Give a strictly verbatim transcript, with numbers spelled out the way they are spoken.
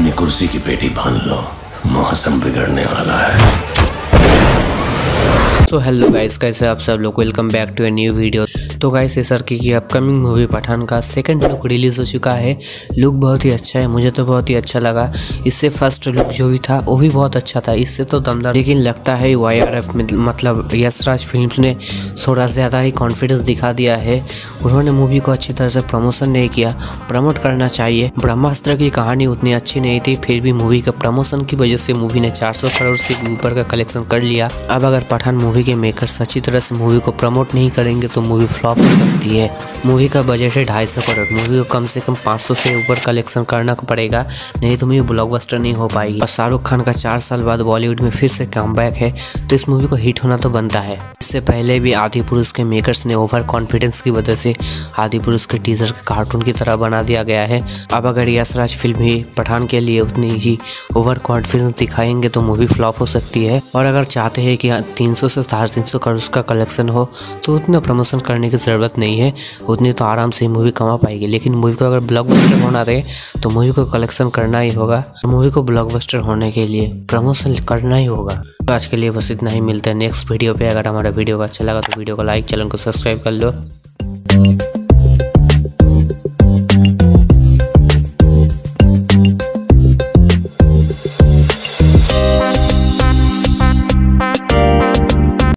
अपनी कुर्सी की पेटी बांध लो, मौसम बिगड़ने वाला है। सो हेलो गाइस, कैसे आप सब लोग, welcome back to a new video. तो गाइस इस सर की अपकमिंग मूवी पठान का सेकंड लुक रिलीज हो चुका है। लुक बहुत ही अच्छा है, मुझे तो बहुत ही अच्छा लगा। इससे फर्स्ट लुक जो भी था वो भी बहुत अच्छा था, इससे तो दमदार। लेकिन लगता है वाई आर एफ मतलब यशराज फिल्म्स ने थोड़ा ज़्यादा ही कॉन्फिडेंस दिखा दिया है। उन्होंने मूवी को अच्छी तरह से प्रमोशन नहीं किया, प्रमोट करना चाहिए। ब्रह्मास्त्र की कहानी उतनी अच्छी नहीं थी, फिर भी मूवी का प्रमोशन की वजह से मूवी ने चार सौ करोड़ से ऊपर का कलेक्शन कर लिया। अब अगर पठान मूवी के मेकर्स अच्छी तरह से मूवी को प्रमोट नहीं करेंगे तो मूवी फ्लॉप हो सकती है। मूवी का बजट है ढाई सौ करोड़, मूवी को कम से कम पाँच सौ से ऊपर कलेक्शन करना पड़ेगा, नहीं तो मूवी ब्लॉकबस्टर नहीं हो पाएगी। और शाहरुख खान का चार साल बाद बॉलीवुड में फिर से कमबैक है, तो इस मूवी को हिट होना तो बनता है। इससे पहले भी आदि पुरुष के मेकर्स ने ओवर कॉन्फिडेंस की वजह से आदि पुरुष के टीजर के कार्टून की तरह बना दिया गया है। अब अगर यशराज फिल्म ही पठान के लिए उतनी ही ओवर कॉन्फिडेंस दिखाएंगे तो मूवी फ्लॉप हो सकती है। और अगर चाहते हैं कि तीन सौ से साढ़े तीन सौ करोड़ का कलेक्शन हो तो उतना प्रमोशन करने की ज़रूरत नहीं है, उतनी तो आराम से मूवी कमा पाएगी। लेकिन मूवी को अगर ब्लॉकबस्टर होना रहे तो मूवी को कलेक्शन करना ही होगा, मूवी को ब्लॉकबस्टर होने के लिए प्रमोशन करना ही होगा। तो आज के लिए बस इतना ही, मिलते हैं नेक्स्ट वीडियो पे। अगर हमारा वीडियो को अच्छा लगा तो वीडियो को लाइक, चैनल को सब्सक्राइब कर लो।